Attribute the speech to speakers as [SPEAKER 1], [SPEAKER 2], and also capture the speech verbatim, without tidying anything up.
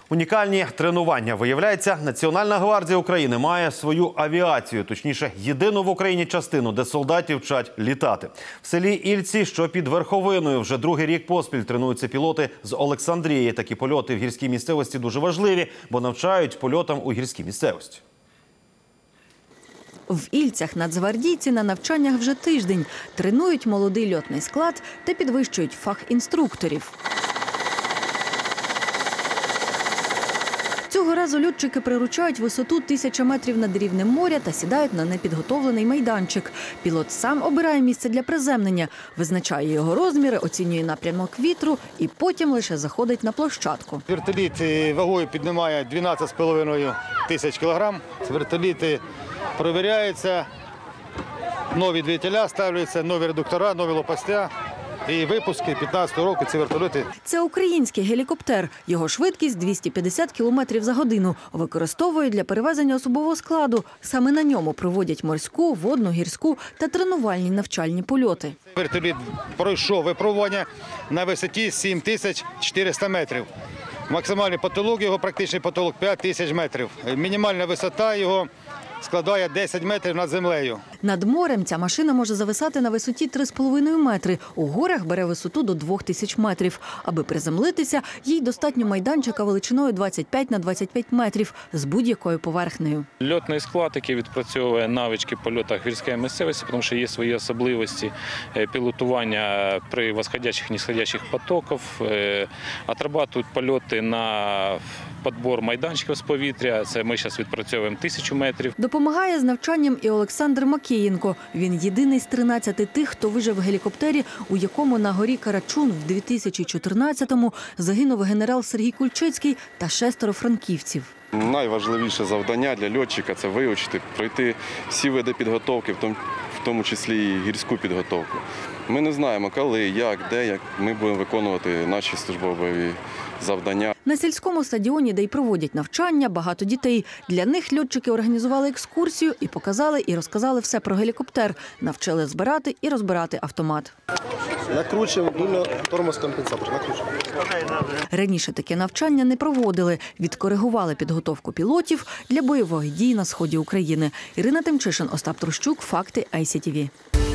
[SPEAKER 1] Унікальні тренування. Виявляється, Національна гвардія України має свою авіацію, точніше, єдину в Україні частину, де солдатів вчать літати. В селі Ільці, що під Верховиною, вже другий рік поспіль тренуються пілоти з Олександрії. Такі польоти в гірській місцевості дуже важливі, бо навчають польотам у гірській місцевості.
[SPEAKER 2] В Ільцях нацгвардійці на навчаннях вже тиждень. Тренують молодий льотний склад та підвищують фах інструкторів. Цього разу льотчики приручають висоту тисяча метрів над рівнем моря та сідають на непідготовлений майданчик. Пілот сам обирає місце для приземлення, визначає його розміри, оцінює напрямок вітру і потім лише заходить на площадку.
[SPEAKER 3] Вертоліт вагою піднімає дванадцять з половиною тисяч кілограм. Вертоліти перевіряються, нові двигателя ставляються, нові редуктора, нові лопастя. І випуски п'ятнадцятого року ці вертольоти.
[SPEAKER 2] Це український гелікоптер. Його швидкість двісті п'ятдесят кілометрів за годину. Використовують для перевезення особового складу. Саме на ньому проводять морську, водну, гірську та тренувальні навчальні польоти.
[SPEAKER 3] Вертоліт пройшов випробування на висоті сім тисяч чотириста метрів. Максимальний потолок його, практичний потолок п'ять тисяч метрів. Мінімальна висота його складає десять метрів над землею.
[SPEAKER 2] Над морем ця машина може зависати на висоті три з половиною метри. У горах бере висоту до двох тисяч метрів. Аби приземлитися, їй достатньо майданчика величиною двадцять п'ять на двадцять п'ять метрів з будь-якою поверхнею.
[SPEAKER 4] Льотний склад, який відпрацьовує навички в польотах в гірській місцевості, тому що є свої особливості пілотування при восходящих і нисходящих потоках, отрабатують польоти на підбор майданчиків з повітря. Це ми зараз відпрацьовуємо тисячу метрів.
[SPEAKER 2] Допомагає з навчанням і Олександр Макієнко. Він єдиний з тринадцяти тих, хто вижив в гелікоптері, у якому на горі Карачун в дві тисячі чотирнадцятому загинув генерал Сергій Кульчицький та шестеро франківців.
[SPEAKER 5] Найважливіше завдання для льотчика – це вивчити, пройти всі види підготовки, в тому числі і гірську підготовку. Ми не знаємо, коли, як, де, як ми будемо виконувати наші службові завдання.
[SPEAKER 2] На сільському стадіоні, де й проводять навчання, багато дітей. Для них льотчики організували екскурсію і показали, і розказали все про гелікоптер. Навчили збирати і розбирати автомат.
[SPEAKER 6] Накручуємо дульно тормоз-компенсатор. Накручуємо.
[SPEAKER 2] Раніше таке навчання не проводили. Відкоригували підготовку пілотів для бойових дій на сході України. Ірина Тимчишин, Остап Трощук. Факти ай сі ті ві.